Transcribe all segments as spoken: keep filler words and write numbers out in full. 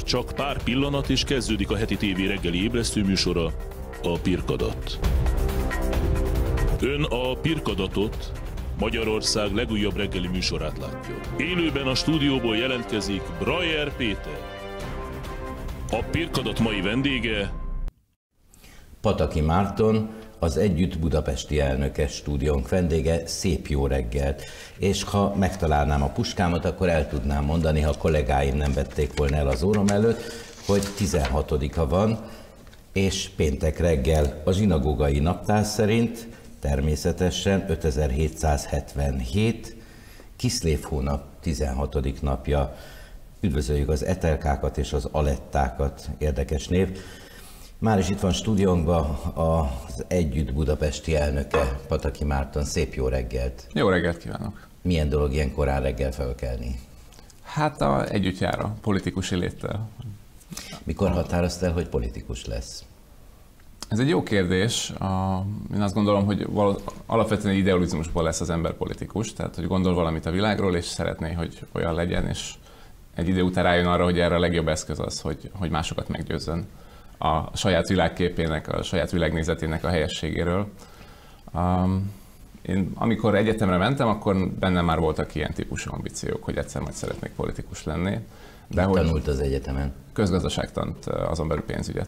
Csak pár pillanat és kezdődik a heti tévé reggeli ébresztő műsora, a Pirkadat. Ön a Pirkadatot, Magyarország legújabb reggeli műsorát látja. Élőben a stúdióból jelentkezik Brajer Péter. A Pirkadat mai vendége Pataki Márton, az Együtt budapesti elnöke, stúdiónk vendége. Szép jó reggelt! És ha megtalálnám a puskámat, akkor el tudnám mondani, ha kollégáim nem vették volna el az órom előtt, hogy tizenhatodika van, és péntek reggel a zsinagógai naptár szerint természetesen ötezer-hétszázhetvenhét, Kiszlév hónap tizenhatodik napja. Üdvözöljük az Etelkákat és az Alettákat, érdekes név. Már is itt van stúdiónkban az Együtt budapesti elnöke, Pataki Márton. Szép jó reggelt! Jó reggelt kívánok! Milyen dolog ilyen korán reggel felkelni? Hát a együtt jár a politikusi léttel. Mikor határoztál, hogy politikus lesz? Ez egy jó kérdés. Én azt gondolom, hogy alapvetően egy idealizmusból lesz az ember politikus, tehát hogy gondol valamit a világról, és szeretné, hogy olyan legyen, és egy idő után rájön arra, hogy erre a legjobb eszköz az, hogy, hogy másokat meggyőzzön a saját világképének, a saját világnézetének a helyességéről. Um, én amikor egyetemre mentem, akkor bennem már voltak ilyen típusú ambíciók, hogy egyszer majd szeretnék politikus lenni. De hogy tanult az egyetemen? Közgazdaságtant, azon belül pénzügyet.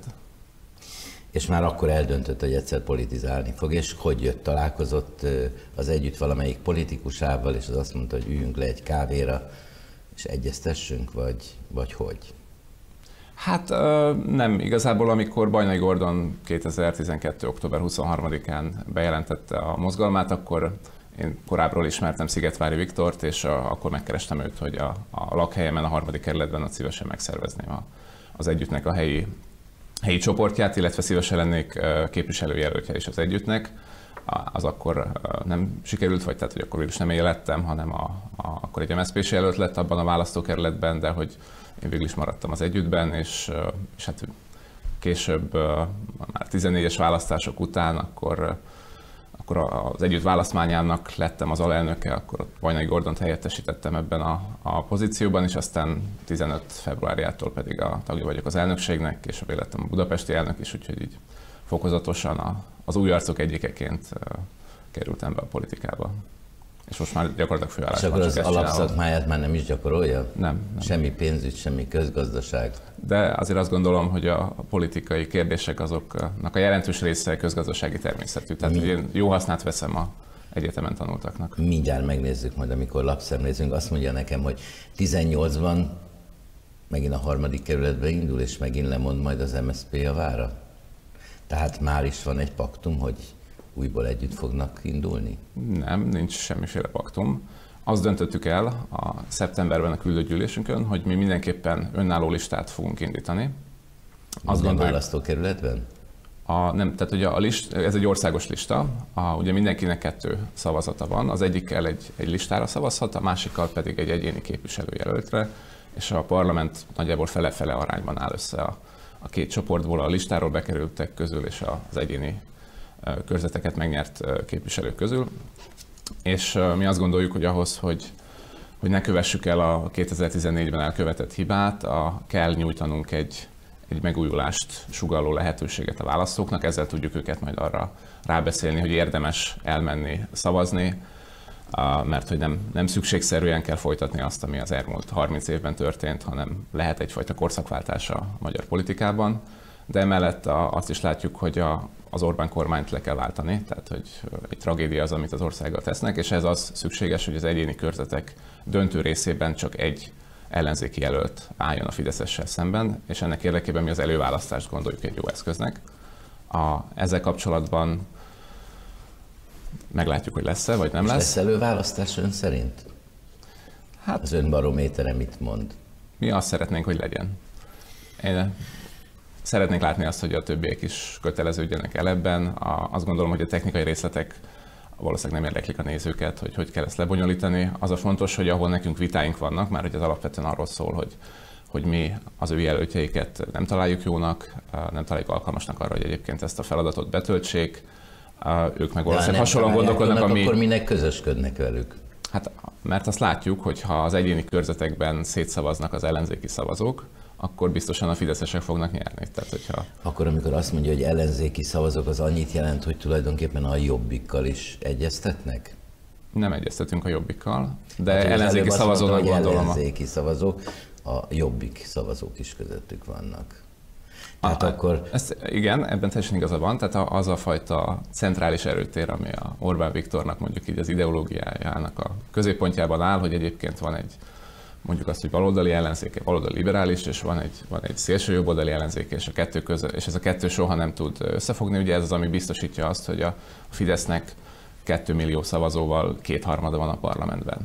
És már akkor eldöntött, hogy egyszer politizálni fog, és hogy jött, találkozott az Együtt valamelyik politikusával, és az azt mondta, hogy üljünk le egy kávéra, és egyeztessünk, vagy, vagy hogy? Hát nem, igazából amikor Bajnai Gordon kétezer-tizenkettő. október huszonharmadikán bejelentette a mozgalmát, akkor én korábbról ismertem Szigetvári Viktort, és a, akkor megkerestem őt, hogy a, a lakhelyemen, a harmadik kerületben ott szívesen megszervezném a, az Együttnek a helyi, helyi csoportját, illetve szívesen lennék képviselőjelöltje is az Együttnek. Az akkor nem sikerült, vagy tehát, hogy akkor is nem én lettem, hanem a, a, akkor egy em es zé pés jelölt lett abban a választókerületben, de hogy én végül is maradtam az Együttben, és, és hát később, már tizennégyes választások után, akkor, akkor az Együtt választmányának lettem az alelnöke, akkor Bajnai Gordont helyettesítettem ebben a, a pozícióban, és aztán tizenöt februárjától pedig a tagja vagyok az elnökségnek, és lettem a budapesti elnök is, úgyhogy így fokozatosan a, az új arcok egyikeként kerültem be a politikába. És most már gyakorlatilag főállásban. És akkor az alapszakmáját már nem is gyakorolja? Nem, nem. Semmi pénzügy, semmi közgazdaság? De azért azt gondolom, hogy a politikai kérdések azoknak a jelentős része közgazdasági természetű. Tehát Mi? én jó hasznát veszem a egyetemen tanultaknak. Mindjárt megnézzük majd, amikor lapszemlézünk. Azt mondja nekem, hogy tizennyolcban megint a harmadik kerületbe indul, és megint lemond majd az em es zé pé javára? Tehát már is van egy paktum, hogy újból együtt fognak indulni? Nem, nincs semmiféle paktum. Azt döntöttük el a szeptemberben a küldőgyűlésünkön, hogy mi mindenképpen önálló listát fogunk indítani. Azt a választókerületben? A, nem, tehát ugye a list, ez egy országos lista, a, ugye mindenkinek kettő szavazata van, az egyikkel egy, egy listára szavazhat, a másikkal pedig egy egyéni képviselőjelöltre, és a parlament nagyjából fele-fele arányban áll össze a, a két csoportból, a listáról bekerültek közül és az egyéni körzeteket megnyert képviselők közül. És mi azt gondoljuk, hogy ahhoz, hogy, hogy ne kövessük el a kétezer-tizennégyben elkövetett hibát, a, kell nyújtanunk egy, egy megújulást sugalló lehetőséget a választóknak, ezzel tudjuk őket majd arra rábeszélni, hogy érdemes elmenni szavazni, mert hogy nem, nem szükségszerűen kell folytatni azt, ami az elmúlt harminc évben történt, hanem lehet egyfajta korszakváltás a magyar politikában. De emellett azt is látjuk, hogy a, az Orbán kormányt le kell váltani, tehát hogy egy tragédia az, amit az országgal tesznek, és ez az szükséges, hogy az egyéni körzetek döntő részében csak egy ellenzéki jelölt álljon a Fideszessel szemben, és ennek érdekében mi az előválasztást gondoljuk egy jó eszköznek. A, ezzel kapcsolatban meglátjuk, hogy lesz-e, vagy nem és lesz. lesz előválasztás ön szerint? Hát, az önbarométere mit mond? Mi azt szeretnénk, hogy legyen. Én szeretnénk látni azt, hogy a többiek is köteleződjenek el ebben. A, azt gondolom, hogy a technikai részletek valószínűleg nem érdeklik a nézőket, hogy hogy kell ezt lebonyolítani. Az a fontos, hogy ahol nekünk vitáink vannak, már hogy ez alapvetően arról szól, hogy, hogy mi az ő jelöltjeiket nem találjuk jónak, nem találjuk alkalmasnak arra, hogy egyébként ezt a feladatot betöltsék. Ők meg valószínűleg hasonlóan gondolkodnak, ami... Akkor minek közösködnek velük? Hát, mert azt látjuk, hogy ha az egyéni körzetekben szétszavaznak az ellenzéki szavazók, akkor biztosan a fideszesek fognak nyerni. Tehát, hogyha... Akkor amikor azt mondja, hogy ellenzéki szavazók, az annyit jelent, hogy tulajdonképpen a Jobbikkal is egyeztetnek? Nem egyeztetünk a Jobbikkal, de hát, ellenzéki szavazónak gondolom. Ellenzéki szavazók, a Jobbik szavazók is közöttük vannak. Tehát ah, akkor... Ezt, igen, ebben teljesen igaza van, tehát az a fajta centrális erőtér, ami a Orbán Viktornak mondjuk így az ideológiájának a középpontjában áll, hogy egyébként van egy mondjuk azt, hogy baloldali ellenzék, baloldali liberális, és van egy, van egy szélső jobboldali ellenzék, és, a kettő közö, és ez a kettő soha nem tud összefogni. Ugye ez az, ami biztosítja azt, hogy a Fidesznek kettő millió szavazóval kétharmada van a parlamentben.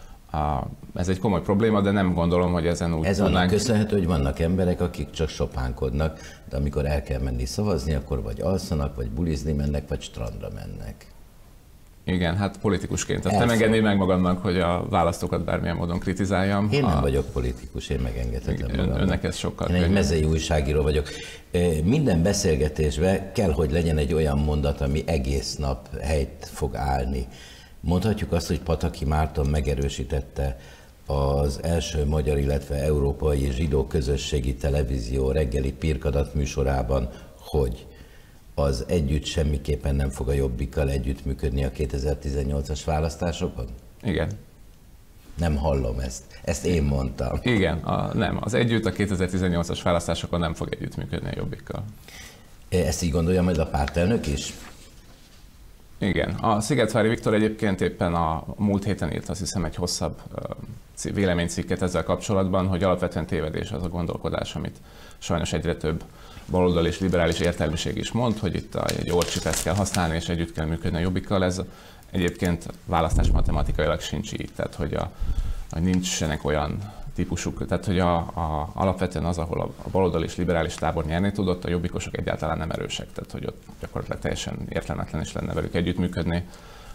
Ez egy komoly probléma, de nem gondolom, hogy ezen úgy Ez tudnánk... annak köszönhető, hogy vannak emberek, akik csak sopánkodnak, de amikor el kell menni szavazni, akkor vagy alszanak, vagy bulizni mennek, vagy strandra mennek. Igen, hát politikusként. Azt nem engedném meg magamnak, hogy a választókat bármilyen módon kritizáljam. Én nem a... vagyok politikus, én megengedhetem ön, magamnak. Önnek ez sokkal Én könnyebb. egy mezei újságíró vagyok. Minden beszélgetésben kell, hogy legyen egy olyan mondat, ami egész nap helyt fog állni. Mondhatjuk azt, hogy Pataki Márton megerősítette az első magyar, illetve európai zsidó közösségi televízió reggeli Pirkadat műsorában, hogy az Együtt semmiképpen nem fog a Jobbikkal együttműködni a kétezer-tizennyolcas választásokon? Igen. Nem hallom ezt. Ezt én mondtam. Igen, a, nem. Az Együtt a kétezer-tizennyolcas választásokon nem fog együttműködni a Jobbikkal. Ezt így gondolja majd a pártelnök is? Igen. A Szigetvári Viktor egyébként éppen a múlt héten írt, azt hiszem, egy hosszabb véleménycikket ezzel kapcsolatban, hogy alapvetően tévedés az a gondolkodás, amit sajnos egyre több baloldali és liberális értelmiség is mond, hogy itt egy orcsipet kell használni, és együtt kell működni a Jobbikkal. Ez egyébként választás matematikailag sincs így, tehát hogy, a, hogy nincsenek olyan típusuk, tehát hogy a, a, alapvetően az, ahol a, a baloldali és liberális tábor nyerni tudott, a jobbikosok egyáltalán nem erősek, tehát hogy ott gyakorlatilag teljesen értelmetlen is lenne velük együttműködni.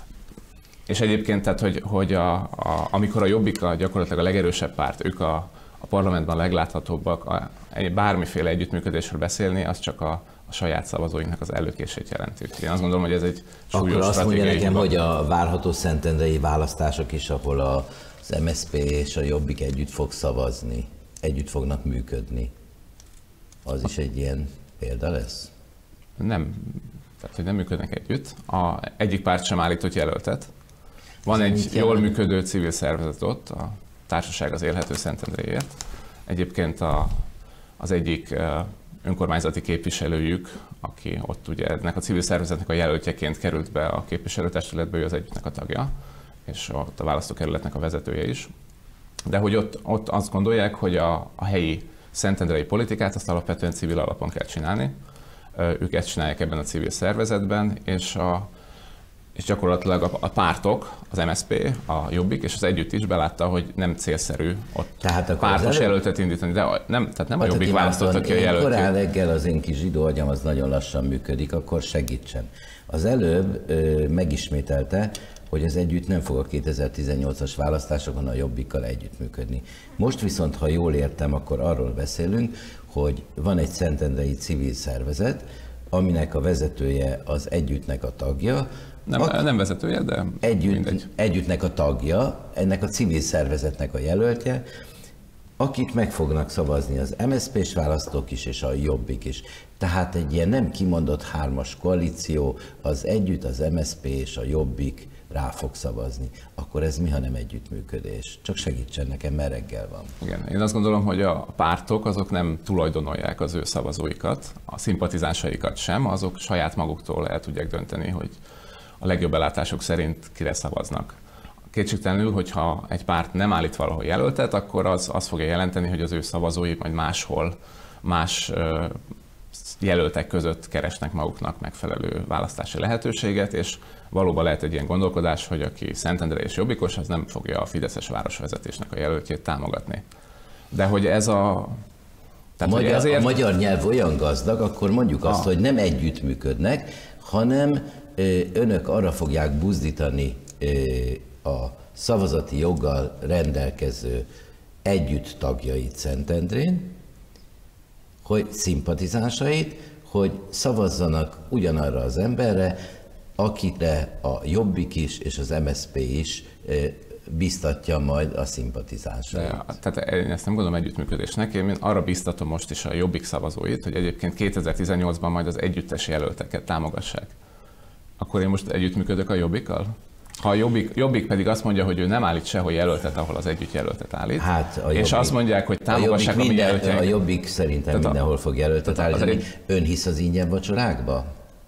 És egyébként, tehát, hogy, hogy a, a, amikor a Jobbik a gyakorlatilag a legerősebb párt, ők a, a parlamentben a legláthatóbbak, a, egy bármiféle együttműködésről beszélni, az csak a, a saját szavazóinknak az előkését jelenti. Én azt gondolom, hogy ez egy súlyos Akkor azt mondja nekem, hiba. hogy a várható szentendrei választások is, ahol a, az em es zé pé és a Jobbik együtt fog szavazni, együtt fognak működni. Az is egy ilyen példa lesz? Nem, tehát hogy nem működnek együtt. A, egyik párt sem állított jelöltet. Van Ez egy jól működő civil szervezet ott, a Társaság az Élhető Szentendréért. Egyébként a, az egyik önkormányzati képviselőjük, aki ott ugye ennek a civil szervezetnek a jelöltjeként került be a képviselőtestületbe, ő az Együttnek a tagja, és ott a választókerületnek a vezetője is. De hogy ott, ott azt gondolják, hogy a, a helyi szentendrei politikát azt alapvetően civil alapon kell csinálni. Ők ezt csinálják ebben a civil szervezetben, és a és gyakorlatilag a, a pártok, az em es zé pé, a Jobbik és az Együtt is belátta, hogy nem célszerű ott tehát pártos elő... jelöltet indítani, de nem, tehát nem a Jobbik választotta ki a jelöltjét. Korán reggel az én kis zsidó agyam az nagyon lassan működik, akkor segítsen. Az előbb ö, megismételte, hogy az Együtt nem fog a kétezer-tizennyolcas választásokon a Jobbikkal együttműködni. Most viszont, ha jól értem, akkor arról beszélünk, hogy van egy szentendrei civil szervezet, aminek a vezetője az Együttnek a tagja. Nem, a, nem vezetője, de együtt, mindegy. Együttnek a tagja, ennek a civil szervezetnek a jelöltje, akik meg fognak szavazni az em es zé pés választók is, és a Jobbik is. Tehát egy ilyen nem kimondott hármas koalíció, az Együtt, az em es zé pé és a Jobbik rá fog szavazni. Akkor ez mi, ha nem együttműködés? Csak segítsen nekem, mert reggel van. Igen, én azt gondolom, hogy a pártok azok nem tulajdonolják az ő szavazóikat, a szimpatizánsaikat sem, azok saját maguktól el tudják dönteni, hogy a legjobb belátások szerint kire szavaznak. Kétségtelenül, hogyha egy párt nem állít valahol jelöltet, akkor az azt fogja jelenteni, hogy az ő szavazói majd máshol, más jelöltek között keresnek maguknak megfelelő választási lehetőséget, és valóban lehet egy ilyen gondolkodás, hogy aki Szentendre és jobbikos, az nem fogja a fideszes városvezetésnek a jelöltjét támogatni. De hogy ez a... Tehát, a, magyar, ezért... a magyar nyelv olyan gazdag, akkor mondjuk azt, ah. hogy nem együttműködnek, hanem önök arra fogják buzdítani a szavazati joggal rendelkező Együtt tagjait Szentendrén, hogy szimpatizánsait, hogy szavazzanak ugyanarra az emberre, akire a Jobbik is és az em es zé pé is biztatja majd a szimpatizánsait. Tehát én ezt nem gondolom együttműködésnek, én arra biztatom most is a Jobbik szavazóit, hogy egyébként kétezer-tizennyolcban majd az együttes jelölteket támogassák. Akkor én most együttműködök a Jobbikkal? Ha a Jobbik, Jobbik pedig azt mondja, hogy ő nem állít sehol jelöltet, ahol az együtt jelöltet állít, hát a Jobbik, és azt mondják, hogy támogassák a, a mi jelöltjeink. A Jobbik szerintem tehát mindenhol fog jelöltet állítani. Egy... Ön hisz az ingyen vacsorákba?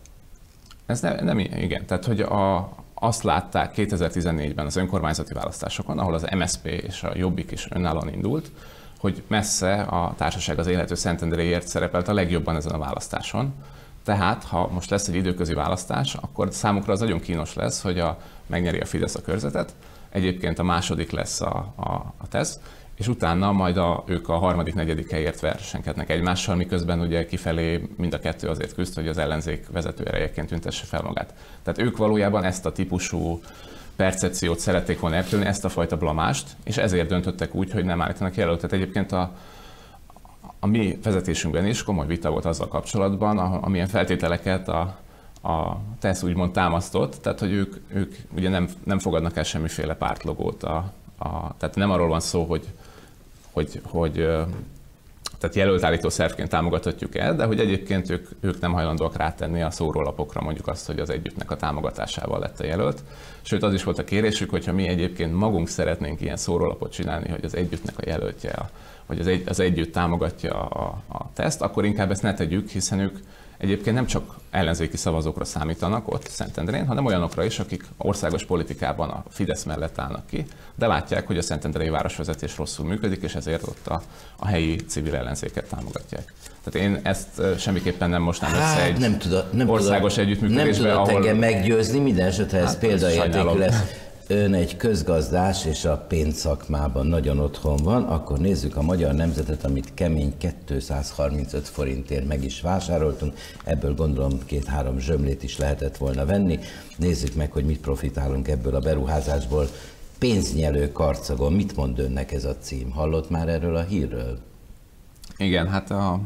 Ez ne, nem igen. Tehát, hogy a, azt látták kétezer-tizennégyben az önkormányzati választásokon, ahol az em es zé pé és a Jobbik is önállóan indult, hogy messze a Társaság az Élhető Szentendréért szerepelt a legjobban ezen a választáson. Tehát, ha most lesz egy időközi választás, akkor számukra az nagyon kínos lesz, hogy a, megnyeri a Fidesz a körzetet, egyébként a második lesz a, a, a TESZ, és utána majd a, ők a harmadik, negyedik helyért versenkednek egymással, miközben ugye kifelé mind a kettő azért küzd, hogy az ellenzék vezető erejeként tüntesse fel magát. Tehát ők valójában ezt a típusú percepciót szerették volna eltűnni, ezt a fajta blamást, és ezért döntöttek úgy, hogy nem állítanak jelöltet. Egyébként a A mi vezetésünkben is komoly vita volt azzal kapcsolatban, amilyen feltételeket a, a TESZ úgymond támasztott, tehát hogy ők, ők ugye nem, nem fogadnak el semmiféle pártlogót. A, a, tehát nem arról van szó, hogy, hogy, hogy tehát jelöltállító szervként támogathatjuk el, de hogy egyébként ők, ők nem hajlandóak rátenni a szórólapokra mondjuk azt, hogy az együttnek a támogatásával lett a jelölt. Sőt, az is volt a kérésük, hogyha mi egyébként magunk szeretnénk ilyen szórólapot csinálni, hogy az együttnek a jelöltje a hogy az, egy, az együtt támogatja a, a teszt, akkor inkább ezt ne tegyük, hiszen ők egyébként nem csak ellenzéki szavazókra számítanak ott Szentendrén, hanem olyanokra is, akik országos politikában a Fidesz mellett állnak ki, de látják, hogy a szentendrei városvezetés rosszul működik, és ezért ott a, a helyi civil ellenzéket támogatják. Tehát én ezt semmiképpen nem mostám össze hát, egy nem tudod, nem országos tudod, együttműködésbe, nem ahol... Nem engem meggyőzni, minden esetre ez hát, példaértékű lesz. Ön egy közgazdás és a pénzszakmában nagyon otthon van, akkor nézzük a Magyar Nemzetet, amit kemény kétszázharmincöt forintért meg is vásároltunk, ebből gondolom két-három zsömlét is lehetett volna venni. Nézzük meg, hogy mit profitálunk ebből a beruházásból. Pénznyelő karcagon, mit mond önnek ez a cím? Hallott már erről a hírről? Igen, hát a...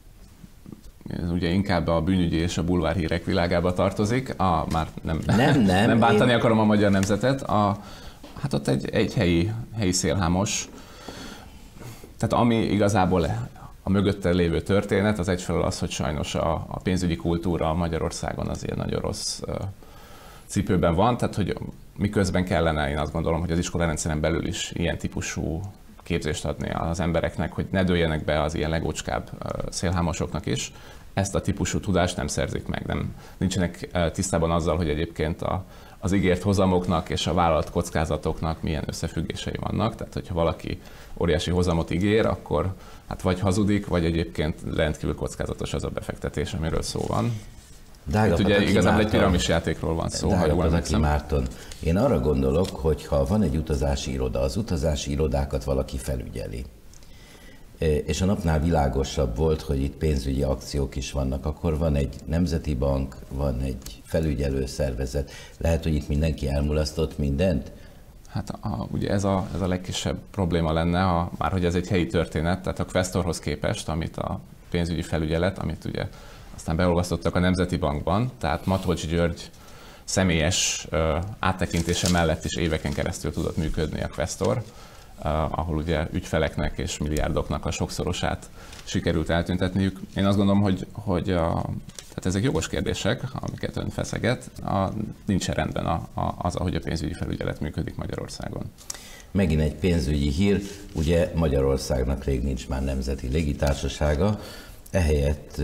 ez ugye inkább a bűnügyi és a bulvárhírek világába tartozik. A, már nem, nem, nem, nem bántani én... akarom a Magyar Nemzetet. A, hát ott egy, egy helyi, helyi szélhámos. Tehát ami igazából a mögötte lévő történet, az egyfelől az, hogy sajnos a, a pénzügyi kultúra Magyarországon azért nagyon rossz uh, cipőben van. Tehát, hogy miközben kellene, én azt gondolom, hogy az iskolarendszeren belül is ilyen típusú képzést adni az embereknek, hogy ne dőljenek be az ilyen legócskább szélhámosoknak is. Ezt a típusú tudást nem szerzik meg, nem, nincsenek tisztában azzal, hogy egyébként a, az ígért hozamoknak és a vállalt kockázatoknak milyen összefüggései vannak. Tehát, hogyha valaki óriási hozamot ígér, akkor hát vagy hazudik, vagy egyébként rendkívül kockázatos az a befektetés, amiről szó van. Itt ugye igazából egy piramis játékról van szó. Drága Márton, én arra gondolok, hogy ha van egy utazási iroda, az utazási irodákat valaki felügyeli, és a napnál világosabb volt, hogy itt pénzügyi akciók is vannak, akkor van egy nemzeti bank, van egy felügyelő szervezet. Lehet, hogy itt mindenki elmulasztott mindent? Hát a, ugye ez a, ez a legkisebb probléma lenne, ha, már hogy ez egy helyi történet, tehát a Questorhoz képest, amit a pénzügyi felügyelet, amit ugye aztán beolvasztottak a Nemzeti Bankban, tehát Matolcs György személyes uh, áttekintése mellett is éveken keresztül tudott működni a Questor, uh, ahol ugye ügyfeleknek és milliárdoknak a sokszorosát sikerült eltüntetniük. Én azt gondolom, hogy, hogy a, tehát ezek jogos kérdések, amiket ön feszeget, a, nincsen rendben a, a, az, ahogy a pénzügyi felügyelet működik Magyarországon. Megint egy pénzügyi hír, ugye Magyarországnak rég nincs már nemzeti légitársasága, ehelyett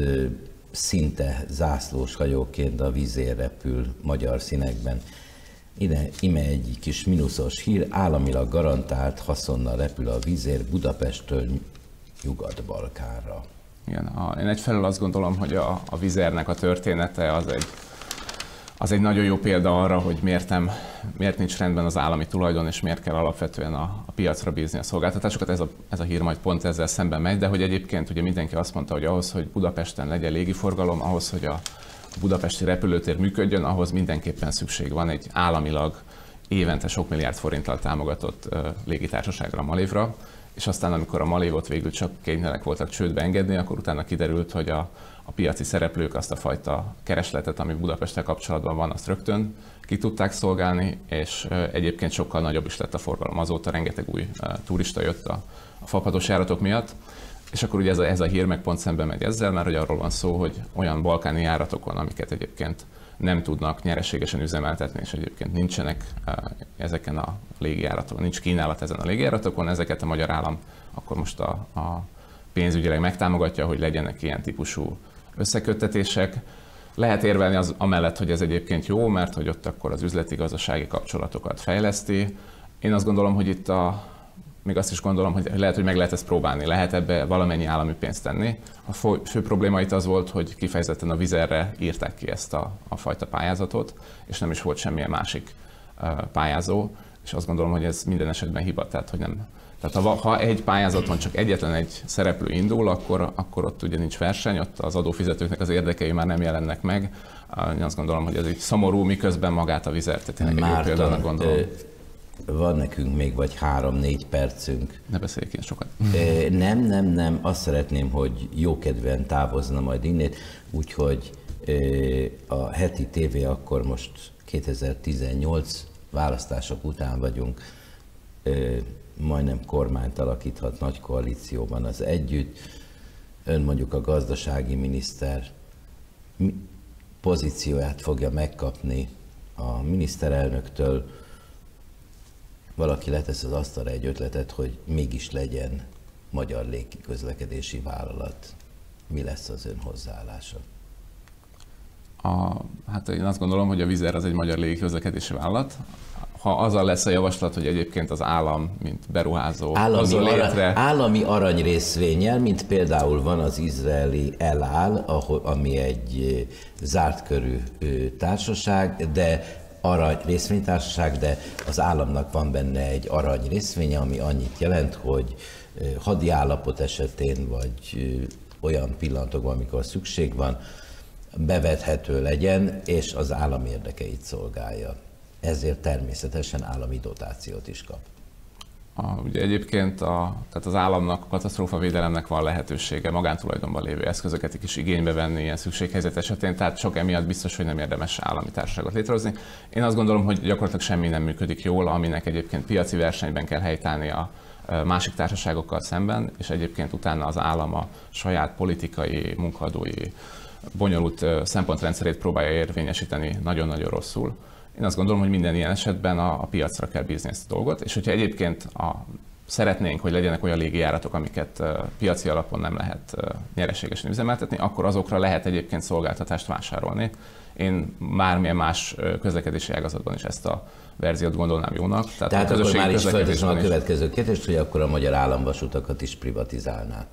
szinte zászlós hajóként a vízér repül magyar színekben. Ide, ime egy kis mínuszos hír, államilag garantált haszonnal repül a vízér Budapesttől Nyugat-Balkánra. Igen, a, én egyfelől azt gondolom, hogy a, a vízérnek a története az egy, az egy nagyon jó példa arra, hogy miért, nem, miért nincs rendben az állami tulajdon, és miért kell alapvetően a, a piacra bízni a szolgáltatásokat. Ez a, ez a hír majd pont ezzel szemben megy, de hogy egyébként ugye mindenki azt mondta, hogy ahhoz, hogy Budapesten legyen légiforgalom, ahhoz, hogy a budapesti repülőtér működjön, ahhoz mindenképpen szükség van egy államilag évente sok milliárd forinttal támogatott uh, légitársaságra, Malévra, és aztán amikor a Malévot végül csak kénytelenek voltak csődbe engedni, akkor utána kiderült, hogy a, a piaci szereplők azt a fajta keresletet, ami Budapesttel kapcsolatban van, azt rögtön ki tudták szolgálni, és egyébként sokkal nagyobb is lett a forgalom. Azóta rengeteg új turista jött a, a fapados járatok miatt, és akkor ugye ez a, ez a hír meg pont szembe megy ezzel, mert hogy arról van szó, hogy olyan balkáni járatokon, amiket egyébként nem tudnak nyereségesen üzemeltetni, és egyébként nincsenek ezeken a légijáratokon, nincs kínálat ezen a légijáratokon, ezeket a magyar állam akkor most a, a pénzügyileg megtámogatja, hogy legyenek ilyen típusú összeköttetések. Lehet érvelni az amellett, hogy ez egyébként jó, mert hogy ott akkor az üzleti-gazdasági kapcsolatokat fejleszti. Én azt gondolom, hogy itt a még azt is gondolom, hogy lehet, hogy meg lehet ezt próbálni, lehet ebbe valamennyi állami pénzt tenni. A fő probléma itt az volt, hogy kifejezetten a Vizerre írták ki ezt a, a fajta pályázatot, és nem is volt semmilyen másik uh, pályázó, és azt gondolom, hogy ez minden esetben hiba, tehát hogy nem. Tehát ha, ha egy pályázaton csak egyetlen egy szereplő indul, akkor, akkor ott ugye nincs verseny, ott az adófizetőknek az érdekei már nem jelennek meg. Én azt gondolom, hogy ez így szomorú, miközben magát a Vizert tényleg egy jó példának gondolom. Van nekünk még vagy három-négy percünk. Ne beszéljük ilyen sokat. Nem, nem, nem. Azt szeretném, hogy jókedven távozna majd innét, úgyhogy a heti tévé akkor most kétezer-tizennyolc választások után vagyunk, majdnem kormányt alakíthat nagy koalícióban az Együtt. Ön mondjuk a gazdasági miniszter pozícióját fogja megkapni a miniszterelnöktől. Valaki letesz az asztalra egy ötletet, hogy mégis legyen magyar légiközlekedési vállalat. Mi lesz az ön hozzáállása? A, hát én azt gondolom, hogy a Vizer az egy magyar légiközlekedési vállalat. Ha azzal lesz a javaslat, hogy egyébként az állam, mint beruházó, állami, létre... arany, állami aranyrészvénnyel, mint például van az izraeli El Al, ami egy zárt körű társaság, de arany részvénytársaság, de az államnak van benne egy arany részvénye, ami annyit jelent, hogy hadi állapot esetén, vagy olyan pillanatokban, amikor szükség van, bevethető legyen, és az állam érdekeit szolgálja. Ezért természetesen állami dotációt is kap. A, ugye egyébként a, tehát az államnak, a katasztrófavédelemnek van lehetősége magántulajdonban lévő eszközöket is igénybe venni ilyen szükséghelyzet esetén, tehát csak emiatt biztos, hogy nem érdemes állami társaságot létrehozni. Én azt gondolom, hogy gyakorlatilag semmi nem működik jól, aminek egyébként piaci versenyben kell helytállni a másik társaságokkal szemben, és egyébként utána az állam a saját politikai, munkadói, bonyolult szempontrendszerét próbálja érvényesíteni nagyon-nagyon rosszul. Én azt gondolom, hogy minden ilyen esetben a, a piacra kell bízni ezt a dolgot, és hogyha egyébként a, szeretnénk, hogy legyenek olyan légijáratok, amiket uh, piaci alapon nem lehet uh, nyereségesen üzemeltetni, akkor azokra lehet egyébként szolgáltatást vásárolni. Én bármilyen más uh, közlekedési ágazatban is ezt a verziót gondolnám jónak. Tehát, Tehát a akkor már is felteszem a következő kérdést, hogy akkor a magyar államvasutakat is privatizálná.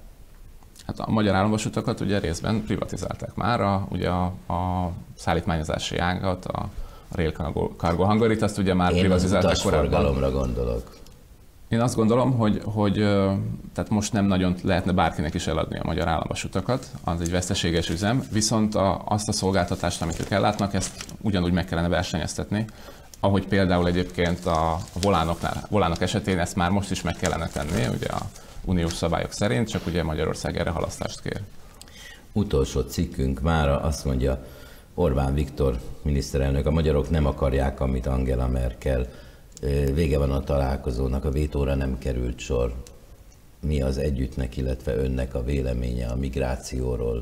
Hát a magyar államvasutakat ugye részben privatizálták már, a, ugye a, a szállítmányozási ágat, a a Rail Cargo Hungary-t, azt ugye már privatizálták korábban. Én az utasforgalomra gondolok. Én azt gondolom, hogy, hogy tehát most nem nagyon lehetne bárkinek is eladni a magyar államvasutakat, az egy veszteséges üzem, viszont a, azt a szolgáltatást, amit ők ellátnak, ezt ugyanúgy meg kellene versenyeztetni, ahogy például egyébként a volánoknál, volánok esetén ezt már most is meg kellene tenni, ugye a uniós szabályok szerint, csak ugye Magyarország erre halasztást kér. Utolsó cikkünk mára azt mondja, Orbán Viktor miniszterelnök, a magyarok nem akarják, amit Angela Merkel. Vége van a találkozónak, a vétóra nem került sor. Mi az Együttnek, illetve önnek a véleménye a migrációról,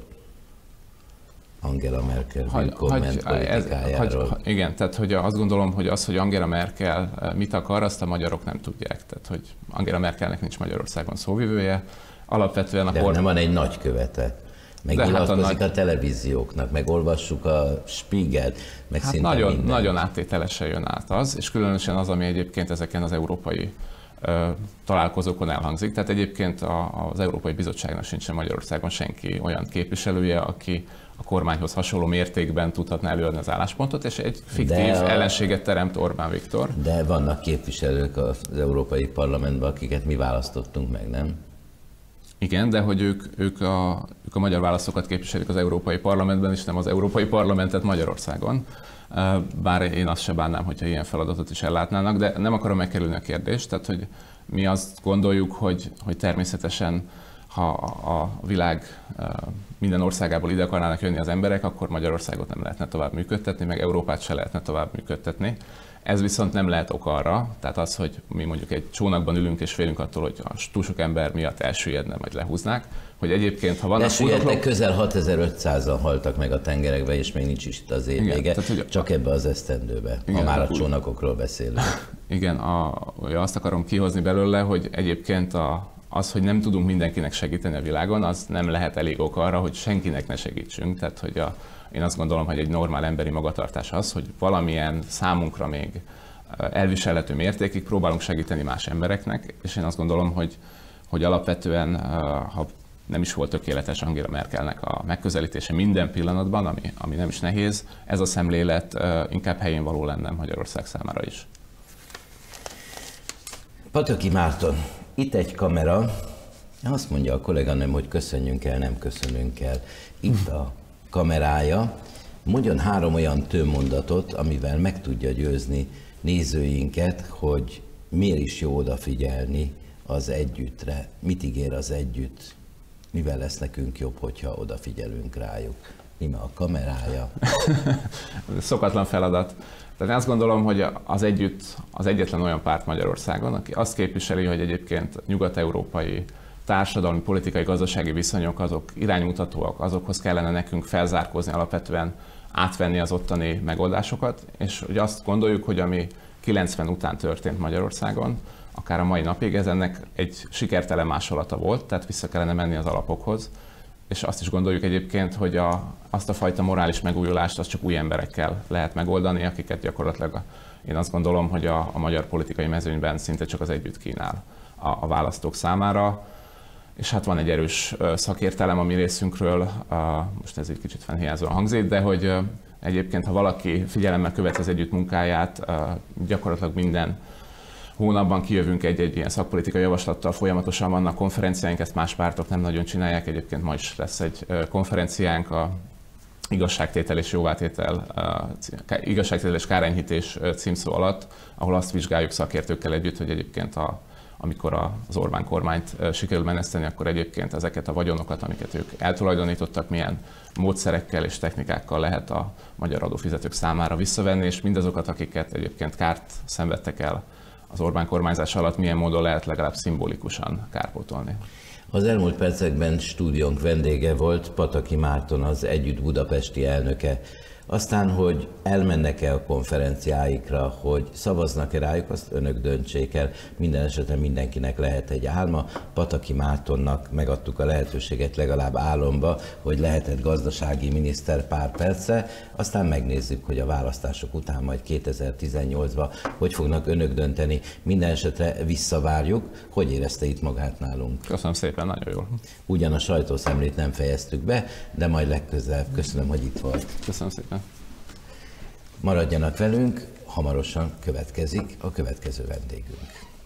Angela Merkel hagy, komment hagy, politikájáról? Hagy, igen, tehát hogy azt gondolom, hogy az, hogy Angela Merkel mit akar, azt a magyarok nem tudják. Tehát, hogy Angela Merkelnek nincs Magyarországon szóvivője. Alapvetően a De kor... nem van egy nagykövete. Megnyilatkozik hát a, nagy... a televízióknak, meg olvassuk a Spiegelt, meg hát szinte nagyon, minden. Nagyon áttételesen jön át az, és különösen az, ami egyébként ezeken az európai ö, találkozókon elhangzik. Tehát egyébként a, az Európai Bizottságnak sincsen Magyarországon senki olyan képviselője, aki a kormányhoz hasonló mértékben tudhatná előadni az álláspontot, és egy fiktív a... ellenséget teremt Orbán Viktor. De vannak képviselők az Európai Parlamentben, akiket mi választottunk meg, nem? Igen, de hogy ők, ők, a, ők a magyar választókat képviselik az Európai Parlamentben, és nem az Európai Parlamentet Magyarországon. Bár én azt se bánnám, hogyha ilyen feladatot is ellátnának, de nem akarom megkerülni a kérdést. Tehát, hogy Mi azt gondoljuk, hogy, hogy természetesen, ha a világ minden országából ide akarnának jönni az emberek, akkor Magyarországot nem lehetne tovább működtetni, meg Európát se lehetne tovább működtetni. Ez viszont nem lehet ok arra, tehát az, hogy mi mondjuk egy csónakban ülünk és félünk attól, hogy a túl sok ember miatt elsüllyedne, vagy lehúznák, hogy egyébként, ha vannak Elsüllyedtek, közel hatezer-ötszázan haltak meg a tengerekbe, és még nincs is itt az év vége, tehát, hogy csak ebbe az esztendőbe, igen, ha már a csónakokról beszélünk. Igen, a, azt akarom kihozni belőle, hogy egyébként a, az, hogy nem tudunk mindenkinek segíteni a világon, az nem lehet elég ok arra, hogy senkinek ne segítsünk. Tehát, hogy a, én azt gondolom, hogy egy normál emberi magatartás az, hogy valamilyen számunkra még elviselhető mértékig próbálunk segíteni más embereknek, és én azt gondolom, hogy, hogy alapvetően, ha nem is volt tökéletes Angela Merkelnek a megközelítése minden pillanatban, ami, ami nem is nehéz, ez a szemlélet inkább helyén való lenne Magyarország számára is. Pataki Márton, itt egy kamera, azt mondja a kolléganőm, hogy köszönjünk el, nem köszönünk el. Itt a kamerája, mondjon három olyan tőmondatot, amivel meg tudja győzni nézőinket, hogy miért is jó odafigyelni az együttre, mit ígér az együtt, mivel lesz nekünk jobb, hogyha odafigyelünk rájuk. Íme a kamerája. Szokatlan feladat. Tehát én azt gondolom, hogy az együtt az egyetlen olyan párt Magyarországon, aki azt képviseli, hogy egyébként nyugat-európai társadalmi, politikai, gazdasági viszonyok azok iránymutatóak, azokhoz kellene nekünk felzárkózni, alapvetően átvenni az ottani megoldásokat, és hogy azt gondoljuk, hogy ami kilencven után történt Magyarországon, akár a mai napig, ez ennek egy sikertelen másolata volt, tehát vissza kellene menni az alapokhoz, és azt is gondoljuk egyébként, hogy a, azt a fajta morális megújulást azt csak új emberekkel lehet megoldani, akiket gyakorlatilag én azt gondolom, hogy a, a magyar politikai mezőnyben szinte csak az együtt kínál a, a választók számára. És hát van egy erős szakértelem a mi részünkről, most ez egy kicsit fennhiányzóan hangzik, de hogy egyébként, ha valaki figyelemmel követi az együtt munkáját, gyakorlatilag minden hónapban kijövünk egy-egy ilyen szakpolitikai javaslattal, folyamatosan vannak konferenciáink, ezt más pártok nem nagyon csinálják, egyébként ma is lesz egy konferenciánk a igazságtétel és jóvátétel, igazságtétel és kárenyhítés címszó alatt, ahol azt vizsgáljuk szakértőkkel együtt, hogy egyébként a amikor az Orbán kormányt sikerül meneszteni, akkor egyébként ezeket a vagyonokat, amiket ők eltulajdonítottak, milyen módszerekkel és technikákkal lehet a magyar adófizetők számára visszavenni, és mindazokat, akiket egyébként kárt szenvedtek el az Orbán kormányzás alatt, milyen módon lehet legalább szimbolikusan kárpótolni. Az elmúlt percekben stúdiónk vendége volt Pataki Márton, az Együtt budapesti elnöke. Aztán, hogy elmennek-e a konferenciáikra, hogy szavaznak-e rájuk, azt önök döntsék el. Minden esetben mindenkinek lehet egy álma. Pataki Mártonnak megadtuk a lehetőséget legalább álomba, hogy lehetett gazdasági miniszter pár perce. Aztán megnézzük, hogy a választások után majd kétezer-tizennyolcban hogy fognak önök dönteni. Minden esetre visszavárjuk. Hogy érezte itt magát nálunk? Köszönöm szépen, nagyon jól. Ugyan a sajtószemlét nem fejeztük be, de majd legközelebb. Köszönöm, hogy itt volt. Köszönöm szépen. Maradjanak velünk, hamarosan következik a következő vendégünk.